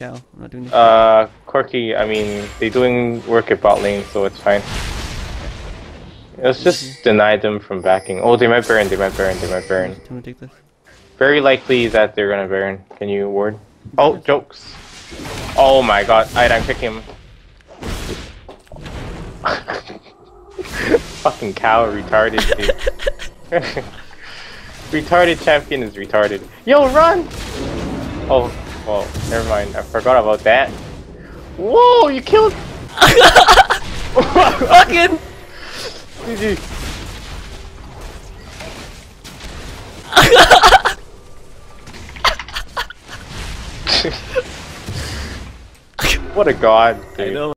cow. I'm not doing this. Corky, I mean, they're doing work at bot lane, so it's fine. Let's just deny them from backing. Oh, they might Baron, they might Baron, they might Baron. I'm gonna take this. Very likely that they're gonna Baron. Can you ward? Oh, jokes. Oh my god, I'm picking him. Fucking cow, retarded, dude. Retarded champion is retarded. Yo, run! Oh, well, never mind. I forgot about that. Whoa, you killed! Fucking! GG. What a god, dude. I know.